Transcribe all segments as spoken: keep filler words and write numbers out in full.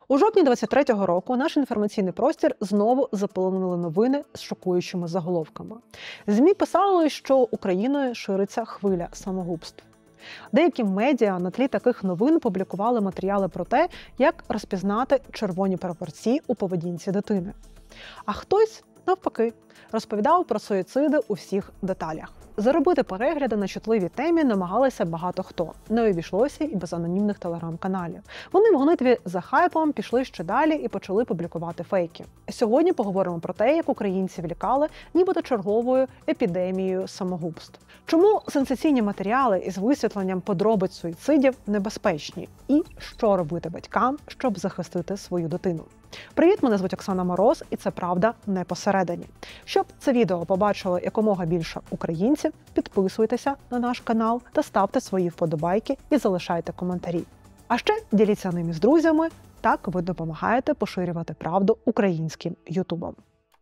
У жовтні двадцять третього року наш інформаційний простір знову заполонили новини з шокуючими заголовками. ЗМІ писали, що Україною шириться хвиля самогубств. Деякі медіа на тлі таких новин публікували матеріали про те, як розпізнати червоні прапорці у поведінці дитини. А хтось, навпаки, розповідав про суїциди у всіх деталях. Заробити перегляди на чутливій темі намагалися багато хто. Не обійшлося і без анонімних телеграм-каналів. Вони в гонитві за хайпом пішли ще далі і почали публікувати фейки. Сьогодні поговоримо про те, як українців лякали нібито черговою епідемією самогубств. Чому сенсаційні матеріали із висвітленням подробиць суїцидів небезпечні? І що робити батькам, щоб захистити свою дитину? Привіт, мене звуть Оксана Мороз, і це «Правда не посередині». Щоб це відео побачило якомога більше українців, підписуйтеся на наш канал та ставте свої вподобайки і залишайте коментарі. А ще діліться ними з друзями, так ви допомагаєте поширювати правду українським ютубом.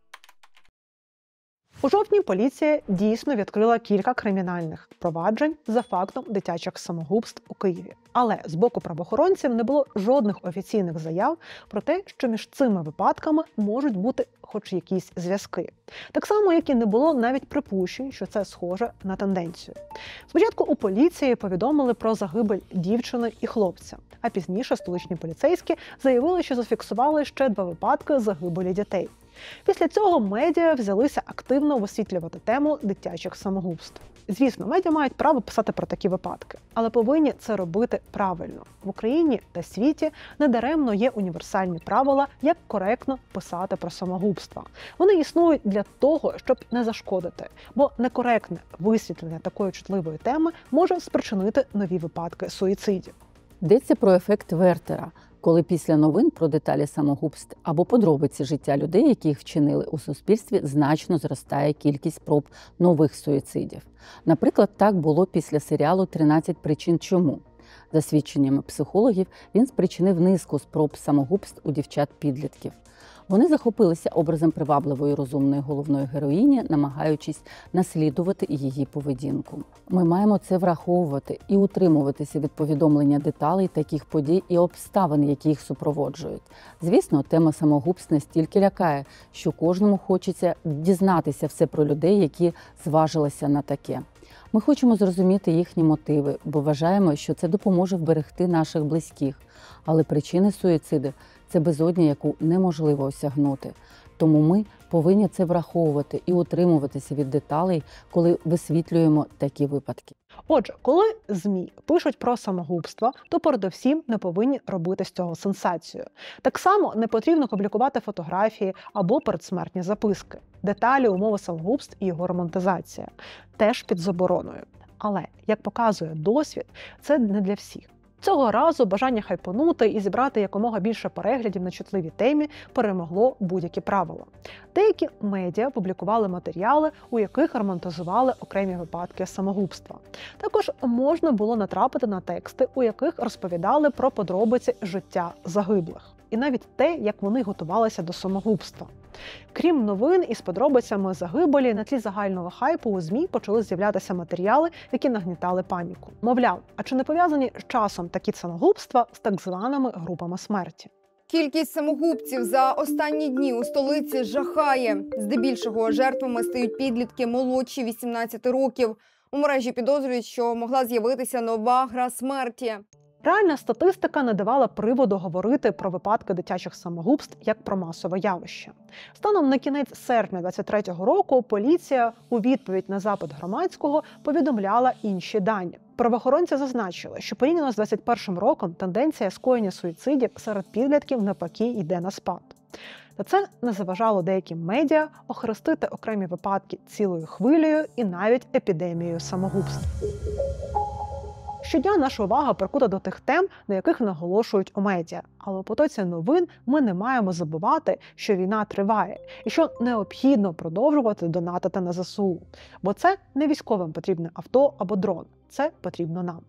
У жовтні поліція дійсно відкрила кілька кримінальних проваджень за фактом дитячих самогубств у Києві. Але з боку правоохоронців не було жодних офіційних заяв про те, що між цими випадками можуть бути хоч якісь зв'язки. Так само, як і не було навіть припущень, що це схоже на тенденцію. Спочатку у поліції повідомили про загибель дівчини і хлопця, а пізніше столичні поліцейські заявили, що зафіксували ще два випадки загибелі дітей. Після цього медіа взялися активно висвітлювати тему дитячих самогубств. Звісно, медіа мають право писати про такі випадки, але повинні це робити правильно. В Україні та світі недаремно є універсальні правила, як коректно писати про самогубства. Вони існують для того, щоб не зашкодити, бо некоректне висвітлення такої чутливої теми може спричинити нові випадки суїцидів. Йдеться про ефект Вертера, коли після новин про деталі самогубств або подробиці життя людей, які їх вчинили у суспільстві, значно зростає кількість проб нових суїцидів. Наприклад, так було після серіалу «тринадцять причин чому». За свідченнями психологів, він спричинив низку спроб самогубств у дівчат-підлітків. Вони захопилися образом привабливої розумної головної героїні, намагаючись наслідувати її поведінку. Ми маємо це враховувати і утримуватися від повідомлення деталей таких подій і обставин, які їх супроводжують. Звісно, тема самогубств настільки лякає, що кожному хочеться дізнатися все про людей, які зважилися на таке. Ми хочемо зрозуміти їхні мотиви, бо вважаємо, що це допоможе вберегти наших близьких. Але причини суїциду – це безодня, яку неможливо осягнути. Тому ми повинні це враховувати і утримуватися від деталей, коли висвітлюємо такі випадки. Отже, коли ЗМІ пишуть про самогубство, то передусім не повинні робити з цього сенсацію. Так само не потрібно публікувати фотографії або передсмертні записки. Деталі, умови самогубств і його романтизація теж під забороною. Але, як показує досвід, це не для всіх. Цього разу бажання хайпонути і зібрати якомога більше переглядів на чутливій темі перемогло будь-які правила. Деякі медіа публікували матеріали, у яких романтизували окремі випадки самогубства. Також можна було натрапити на тексти, у яких розповідали про подробиці життя загиблих. І навіть те, як вони готувалися до самогубства. Крім новин із подробицями загибелі, на тлі загального хайпу у ЗМІ почали з'являтися матеріали, які нагнітали паніку. Мовляв, а чи не пов'язані з часом такі самогубства з так званими групами смерті? Кількість самогубців за останні дні у столиці жахає. Здебільшого жертвами стають підлітки молодші вісімнадцяти років. У мережі підозрюють, що могла з'явитися нова гра смерті. Реальна статистика не давала приводу говорити про випадки дитячих самогубств як про масове явище. Станом на кінець серпня двадцять третього року поліція у відповідь на запит громадського повідомляла інші дані. Правоохоронці зазначили, що порівняно з двадцять першим роком тенденція скоєння суїцидів серед підлітків навпаки йде на спад. Та це не заважало деяким медіа охрестити окремі випадки цілою хвилею і навіть епідемією самогубств. Щодня наша увага прикута до тих тем, на яких наголошують у медіа. Але у потоці новин ми не маємо забувати, що війна триває і що необхідно продовжувати донатити на зе се у. Бо це не військовим потрібне авто або дрон. Це потрібно нам.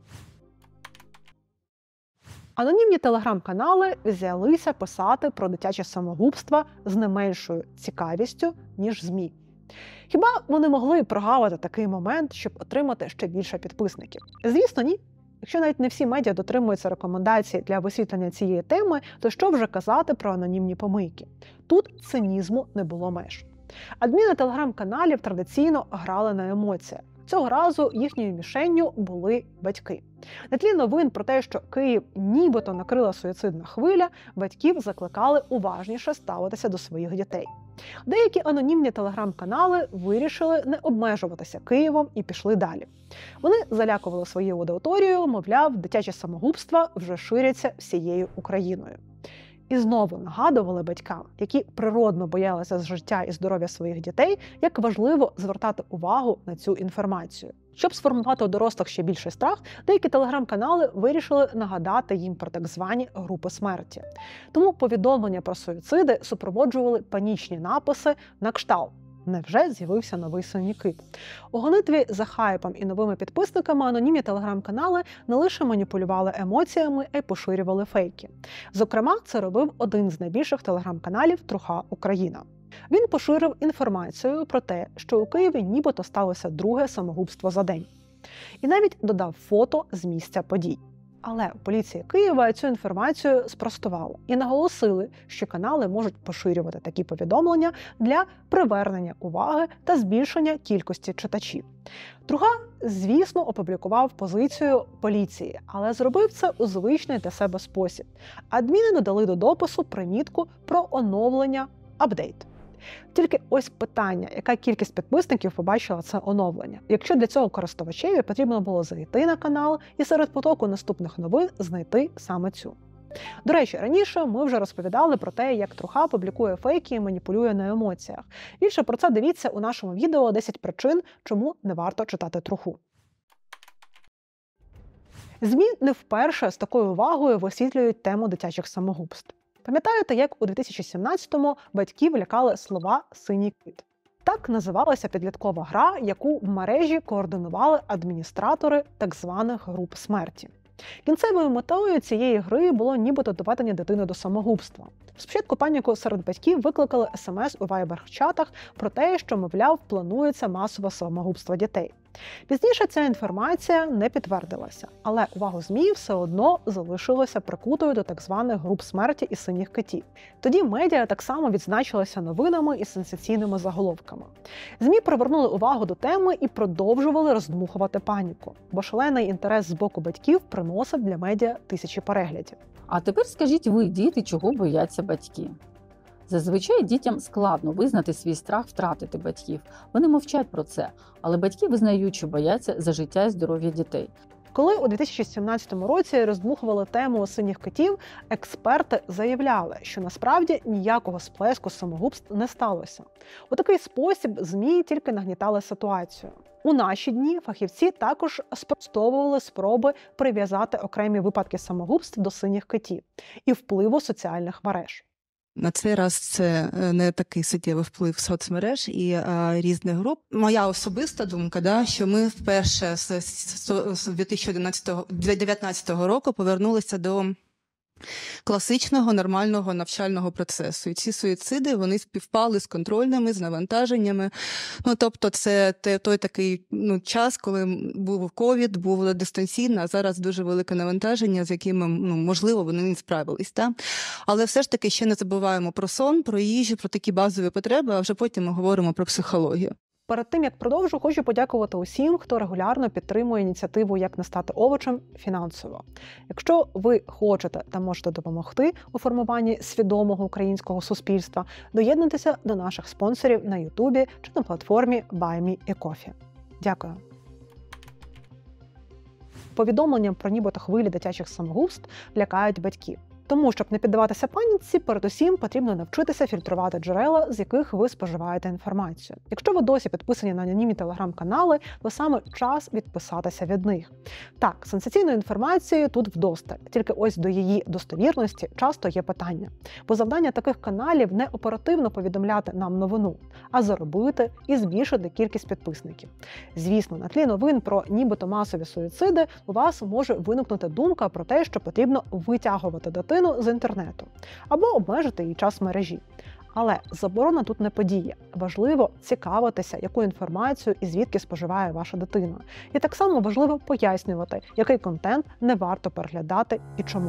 Анонімні телеграм-канали взялися писати про дитяче самогубства з не меншою цікавістю, ніж ЗМІ. Хіба вони могли прогавити такий момент, щоб отримати ще більше підписників? Звісно, ні. Якщо навіть не всі медіа дотримуються рекомендацій для висвітлення цієї теми, то що вже казати про анонімні помийки? Тут цинізму не було меж. Адміни телеграм-каналів традиційно грали на емоціях. Цього разу їхньою мішенню були батьки. На тлі новин про те, що Київ нібито накрила суїцидна хвиля, батьків закликали уважніше ставитися до своїх дітей. Деякі анонімні телеграм-канали вирішили не обмежуватися Києвом і пішли далі. Вони залякували свою аудиторію, мовляв, дитячі самогубства вже ширяться всією Україною. І знову нагадували батькам, які природно боялися за життя і здоров'я своїх дітей, як важливо звертати увагу на цю інформацію. Щоб сформувати у дорослих ще більший страх, деякі телеграм-канали вирішили нагадати їм про так звані групи смерті. Тому повідомлення про суїциди супроводжували панічні написи на кшталт: невже з'явився новий синій кит? У гонитві за хайпом і новими підписниками анонімні телеграм-канали не лише маніпулювали емоціями, а й поширювали фейки. Зокрема, це робив один з найбільших телеграм-каналів «Труха Україна». Він поширив інформацію про те, що у Києві нібито сталося друге самогубство за день. І навіть додав фото з місця подій. Але поліція Києва цю інформацію спростувала і наголосили, що канали можуть поширювати такі повідомлення для привернення уваги та збільшення кількості читачів. Труха, звісно, опублікував позицію поліції, але зробив це у звичний для себе спосіб. Адміни додали до допису примітку про оновлення апдейт. Тільки ось питання, яка кількість підписників побачила це оновлення. Якщо для цього користувачеві потрібно було зайти на канал і серед потоку наступних новин знайти саме цю. До речі, раніше ми вже розповідали про те, як Труха публікує фейки і маніпулює на емоціях. Більше про це дивіться у нашому відео десять причин, чому не варто читати Труху. ЗМІ не вперше з такою увагою висвітлюють тему дитячих самогубств. Пам'ятаєте, як у дві тисячі сімнадцятому батьків лякали слова «синій кит»? Так називалася підліткова гра, яку в мережі координували адміністратори так званих груп смерті. Кінцевою метою цієї гри було нібито доведення дитини до самогубства. Спочатку паніку серед батьків викликали смс у вайбер-чатах про те, що, мовляв, планується масове самогубство дітей. Пізніше ця інформація не підтвердилася, але увагу ЗМІ все одно залишилося прикутою до так званих груп смерті і синіх китів. Тоді медіа так само відзначилися новинами і сенсаційними заголовками. ЗМІ привернули увагу до теми і продовжували роздмухувати паніку, бо шалений інтерес з боку батьків приносив для медіа тисячі переглядів. А тепер скажіть ви, діти, чого бояться батьки? Зазвичай дітям складно визнати свій страх втратити батьків. Вони мовчать про це, але батьки визнають, що бояться за життя і здоров'я дітей. Коли у дві тисячі сімнадцятому році роздмухували тему синіх китів, експерти заявляли, що насправді ніякого сплеску самогубств не сталося. У такий спосіб ЗМІ тільки нагнітали ситуацію. У наші дні фахівці також спростовували спроби прив'язати окремі випадки самогубств до синіх китів і впливу соціальних мереж. На цей раз це не такий суттєвий вплив соцмереж і а, різних груп. Моя особиста думка, да, що ми вперше з, з дві тисячі дев'ятнадцятого року повернулися до класичного нормального навчального процесу. І ці суїциди, вони співпали з контрольними, з навантаженнями. Ну, тобто це той такий ну, час, коли був ковід, було дистанційно, а зараз дуже велике навантаження, з якими, ну, можливо, вони не справились. Та? Але все ж таки ще не забуваємо про сон, про їжу, про такі базові потреби, а вже потім ми говоримо про психологію. Перед тим, як продовжу, хочу подякувати усім, хто регулярно підтримує ініціативу «Як не стати овочем» фінансово. Якщо ви хочете та можете допомогти у формуванні свідомого українського суспільства, доєднуйтеся до наших спонсорів на Ютубі чи на платформі Buy Me a Coffee. Дякую. Повідомлення про нібито хвилі дитячих самогубств лякають батьків. Тому, щоб не піддаватися паніці, передусім потрібно навчитися фільтрувати джерела, з яких ви споживаєте інформацію. Якщо ви досі підписані на анонімні телеграм-канали, то саме час відписатися від них. Так, сенсаційної інформації тут вдосталь, тільки ось до її достовірності часто є питання. Бо завдання таких каналів не оперативно повідомляти нам новину, а заробити і збільшити кількість підписників. Звісно, на тлі новин про нібито масові суїциди у вас може виникнути думка про те, що потрібно витягувати дитину з інтернету або обмежити її час в мережі. Але заборона тут не подіє. Важливо цікавитися, яку інформацію і звідки споживає ваша дитина. І так само важливо пояснювати, який контент не варто переглядати і чому.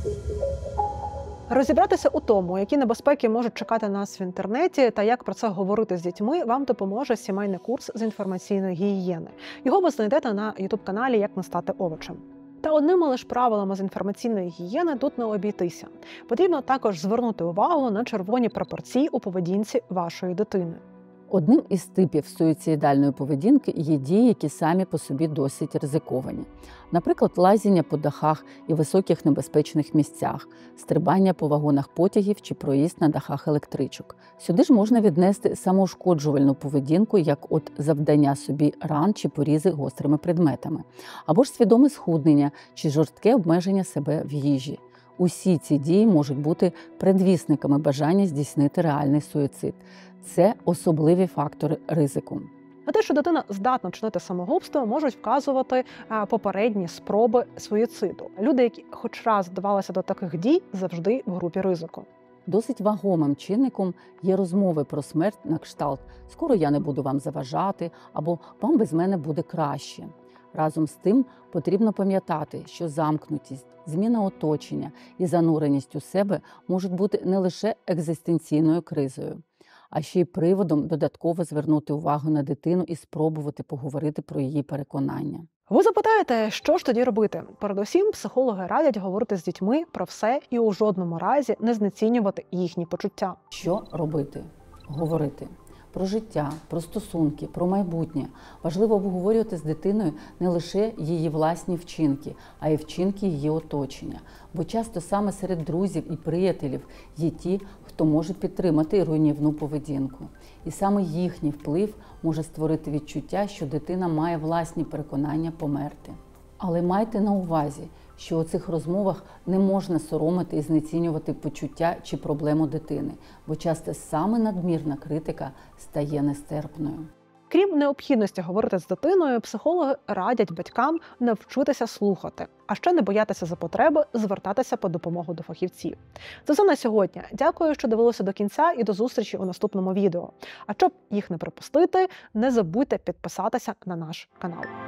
Розібратися у тому, які небезпеки можуть чекати нас в інтернеті та як про це говорити з дітьми, вам допоможе сімейний курс з інформаційної гігієни. Його ви знайдете на ютуб-каналі «Як не стати овочем». Та одними лише правилами з інформаційної гігієни тут не обійтися. Потрібно також звернути увагу на червоні прапорці у поведінці вашої дитини. Одним із типів суїцидальної поведінки є дії, які самі по собі досить ризиковані. Наприклад, лазіння по дахах і високих небезпечних місцях, стрибання по вагонах потягів чи проїзд на дахах електричок. Сюди ж можна віднести самоушкоджувальну поведінку, як от завдання собі ран чи порізи гострими предметами, або ж свідоме схуднення чи жорстке обмеження себе в їжі. Усі ці дії можуть бути предвісниками бажання здійснити реальний суїцид. Це особливі фактори ризику. На те, що дитина здатна вчинити самогубство, можуть вказувати попередні спроби суїциду. Люди, які хоч раз вдавалися до таких дій, завжди в групі ризику. Досить вагомим чинником є розмови про смерть на кшталт «скоро я не буду вам заважати» або «вам без мене буде краще». Разом з тим потрібно пам'ятати, що замкнутість, зміна оточення і зануреність у себе можуть бути не лише екзистенційною кризою, а ще й приводом додатково звернути увагу на дитину і спробувати поговорити про її переконання. Ви запитаєте, що ж тоді робити? Передусім, психологи радять говорити з дітьми про все і у жодному разі не знецінювати їхні почуття. Що робити? Говорити. Про життя, про стосунки, про майбутнє. Важливо обговорювати з дитиною не лише її власні вчинки, а й вчинки її оточення. Бо часто саме серед друзів і приятелів є ті, хто може підтримати руйнівну поведінку. І саме їхній вплив може створити відчуття, що дитина має власні переконання померти. Але майте на увазі, що у цих розмовах не можна соромити і знецінювати почуття чи проблему дитини, бо часто саме надмірна критика стає нестерпною. Крім необхідності говорити з дитиною, психологи радять батькам навчитися слухати, а ще не боятися за потреби звертатися по допомогу до фахівців. Це все на сьогодні. Дякую, що дивилися до кінця, і до зустрічі у наступному відео. А щоб їх не пропустити, не забудьте підписатися на наш канал.